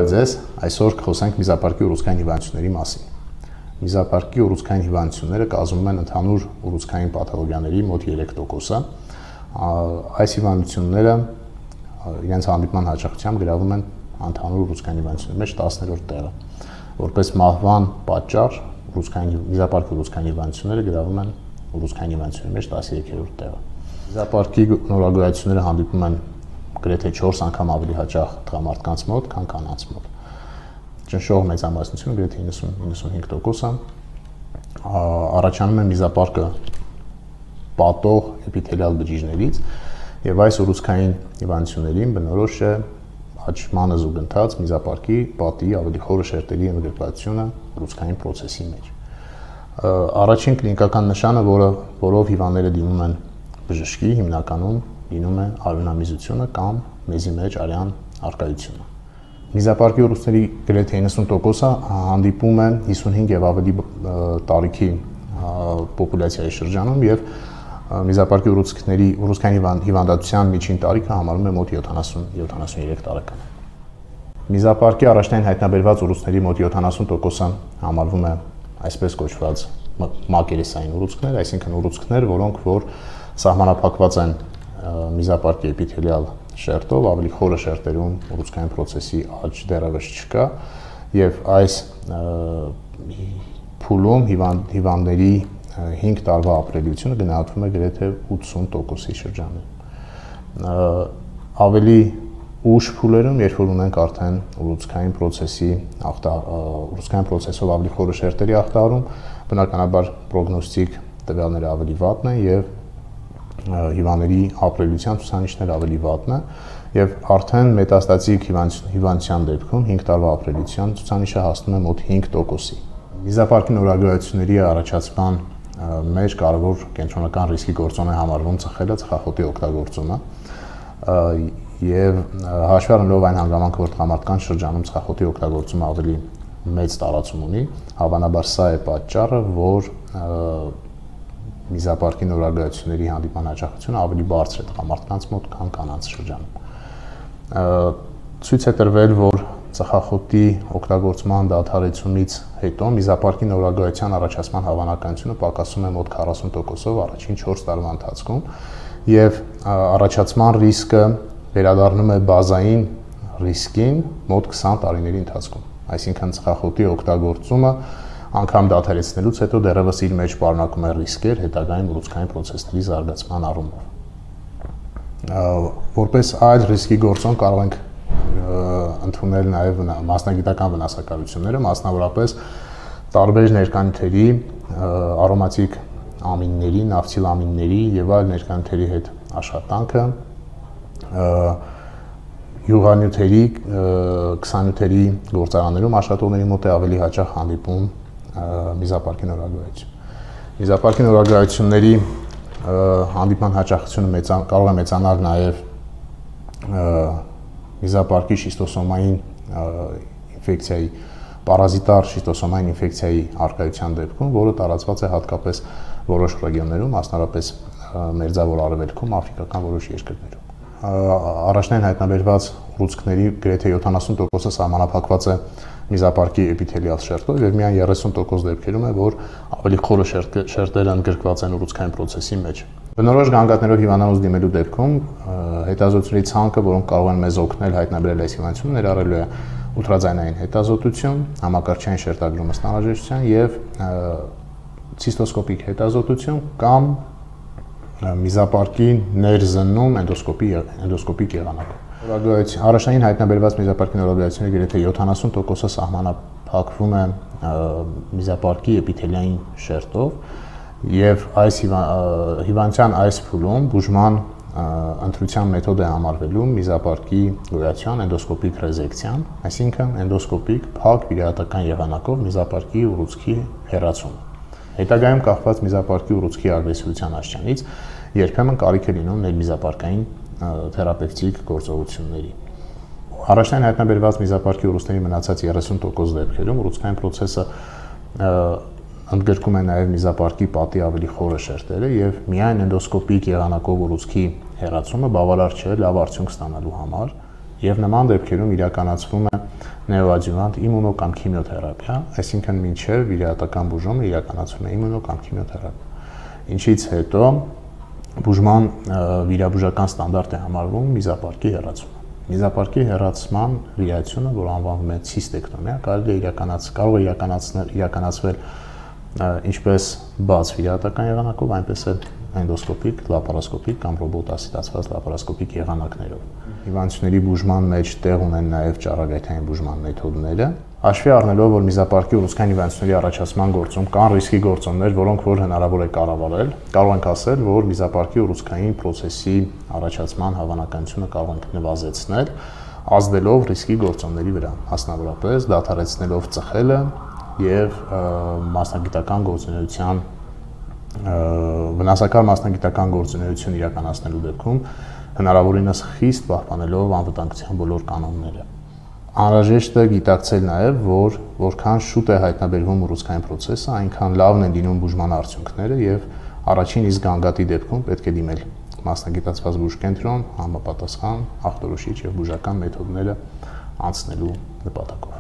ձեզ, այսօր խոսենք Միզապարկի ուռուցքային հիվանդությունների մասին։ Միզապարկի ուռուցքային հիվանդությունները կազմում են ընդհանուր ուռուցքային պաթոլոգիաների մոտ 3%-ը։ Այս հիվանդությունները իրենց հանդիպման հաճախությամբ գրավում են ընդհանուր ուռուցքային հիվանդությունների մեջ 10-րդ տեղը։ Որպես մահվան պատճառ Միզապարկի ուռուցքային հիվանդությունները գրավում են ուռուցքային հիվանդությունների մեջ 13-րդ տեղը։ Միզապարկի նորագույնությունները հանդիպում են գրեթե 4 անգամ ավելի հաճախ տղամարդկանց մոտ, քան կանանց մոտ։ Ճնշող մեծամասնությունը գրեթե 90-95%-ը առաջանում է միզապարկը պատող էպիթելիալ բջիջներից, եւ այս ուռուցքային հիվանդություններին բնորոշ է աճմանը զուգընթաց միզապարկի պատի ավելի խորը շերտերի ընդգրկվածությունը ուռուցքային process-ի մեջ։ Առաջին կլինիկական նշանը, որով հիվանդները դիմում են բժշկի, հիմնականում լինում է արյունամիզությունը կամ մեզի մեջ արյան առկայությունը։ Միզապարկի ուռուցքների գրեթե 90%-ը հանդիպում է 55 եւ ավելի տարիքի պոպուլյացիայի շրջանում եւ միզապարկի ուռուցքային հիվանդացության միջին տարիքը համարվում է մոտ 70-73 տարեկան։ Միզապարկի առաջնային հայտնաբերված ուռուցքների մոտ 70%-ը համարվում է այսպես կոչված մակերեսային ուռուցքներ, այսինքն ուռուցքներ, որոնք որ սահմանափակված են միզապարկի էպիթելիալ շերտով, ավելի խորը շերտերում ուռուցքային process-ի աճ դեռևս չկա, եւ այս փուլում հիվանդների 5 տարվա ապրելիությունը գնահատվում է գրեթե 80%-ի շրջանում։ Ավելի ուշ փուլերում, երբ որ ունենք արդեն ուռուցքային process-ով ավելի խորը շերտերի ախտահարում, բնականաբար պրոգնոստիկ տվյալները ավելի վատն են եւ հիվանդների ապրելիության ցուցանիշները ավելի վատն է եւ արդեն մետաստատիկ հիվանդության դեպքում 5 տարվա ապրելիության ցուցանիշը հասնում է մոտ 5%-ի։ Միզապարկի նորագույնությունների առաջացման մեջ կարևոր կենտրոնական ռիսկի գործոն է համարվում ծխախոտի օգտագործումը եւ հաշվի առնելով այն հանգամանքը, որ տղամարդկանց շրջանում ծխախոտի օգտագործումը ավելի մեծ տարածում ունի, հավանաբար սա է պատճառը, որ միզապարկի նորագույնությունների հանդիպման հաճախությունը ավելի բարձր է տղամարդկանց մոտ, քան կանանց շրջանում։ Ցույց է տրվել, որ ծխախոտի օգտագործման դադարեցումից հետո միզապարկի նորագույնության առաջացման հավանականությունը պակասում է մոտ 40%-ով առաջին 4 տարվա ընթացքում եւ առաջացման ռիսկը վերադառնում է բազային ռիսկին մոտ 20 տարիների ընթացքում։ Այսինքն ծխախոտի օգտագործումը անգամ դադարեցնելուց հետո դեռևս իր մեջ պարունակում է ռիսկեր հետագայում ուռուցքային process-ների զարգացման առումով։ Որպես այլ ռիսկի գործոն կարող ենք ընդունել նաև մասնագիտական վնասակարությունները, մասնավորապես տարբեր ներկանյութերի, արոմատիկ ամինների, նավթիլամինների եւ այլ ներկանյութերի հետ աշխատանքը, յուղանյութերի, քսանյութերի գործարաններում աշխատողների մոտ է ավելի հաճախ հանդիպում միզապարկի նորագույնություն։ Միզապարկի նորագույնությունների հանդիպման հաճախությունը կարող է մեծանալ նաև միզապարկի շիստոսոմային ինֆեկցիայի, պարազիտար շիստոսոմային ինֆեկցիայի առկայության դեպքում, որը տարածված է հատկապես որոշ ռեգիոններում, մասնավորապես Մերձավոր Արևելքում, աֆրիկական որոշ երկրներում։ Առաջնային հայտնաբերված ուռուցքների գրեթե 70%-ը սահմանափակված է միզապարկի էպիթելիալ շերտով եւ միայն 30% դեպքերում է, որ ավելի խորը շերտերը ընդգրկված են ուռուցքային process-ի մեջ։ Բնորոշ գանգատներով հիվանդանոց դիմելու դեպքում հետազոտությունների ցանկը, որոնք կարող են մեզ օգնել հայտնաբերել այս հիվանդությունը, ներառելու է ուլտրաձայնային հետազոտություն, համակարգչային շերտագրում ըստ եւ ցիստոսկոպիկ հետազոտություն կամ միզապարկի ներզննում էնդոսկոպիկ եղանակով։ Առաջնային հայտնաբերված միզապարկի նորագույնությունների գրեթե 70%-ը սահմանափակվում է միզապարկի էպիթելիային շերտով եւ այս հիվանդության այս փուլում բուժման ընտրության մեթոդ է համարվելու միզապարկի գոյացիան էնդոսկոպիկ ռեզեկցիան, այսինքն էնդոսկոպիկ փակ վիրահատական եղանակով միզապարկի ուռուցքի հեռացումը։ Հետագայում կախված միզապարկի ուռուցքի ագրեսիվության աստիճանից երբեմն կարիք է լինում ներմիզապարկային թերապևտիկ գործողությունների։ Առաջնային հայտնաբերված միզապարկի ուռուցքների մնացած 30% դեպքերում ուռուցքային process-ը ընդգրկում է նաև միզապարկի պատի ավելի խորը շերտերը եւ միայն էնդոսկոպիկ եղանակով ուռուցքի հեռացումը բավարար չէ լավ արդյունք ստանալու համար Եվ նման դեպքերում իրականացվում է նեոադյուվանտ իմունո կամ քիմիոթերապիա, այսինքն մինչև վիրահատական բուժումը իրականացվում է իմունո կամ քիմիոթերապիա։ Ինչից հետո բուժման վիրաբուժական ստանդարտ է համարվում միզապարկի հեռացումը։ Միզապարկի հեռացման վիրահատությունը, որ անվանվում է ցիստեկտոմիա, կարող է իրականացվել ինչպես բաց վիրահատական եղանակով, այնպես էլ էնդոսկոպիկ, լապարասկոպիկ կամ ռոբոտասիտացված լապարասկոպիկ եղանակներով։ Հիվանդությունների բուժման մեջ տեղ ունեն նաև ճառագայթային բուժման մեթոդները։ Հաշվի առնելով, որ միզապարկի ուռուցքային հիվանդությունների առաջացման գործում կան ռիսկի գործոններ, որոնք որ հնարավոր է կառավարել, կարող ենք ասել, որ միզապարկի ուռուցքային պրոցեսի առաջացման հավանականությունը կարող ենք նվազեցնել, ազդելով ռիսկի գործոնների վրա, մասնավորապես դադարեցնելով ծխելը եւ մասնագիտական գործունեության վնասակար մասնագիտական գործունեություն իրականացնելու դեպքում հնարավորինս խիստ պահպանելով անվտանգության բոլոր կանոնները։ Անհրաժեշտ է գիտակցել նաև, որ որքան շուտ է հայտնաբերվում ուռուցքային պրոցեսը, այնքան լավն են լինում բուժման արդյունքները եւ առաջին իսկ գանգատի դեպքում պետք է դիմել մասնագիտացված բուժկենտրոն համապատասխան ախտորոշիչ եւ բուժական մեթոդները անցնելու նպատակով։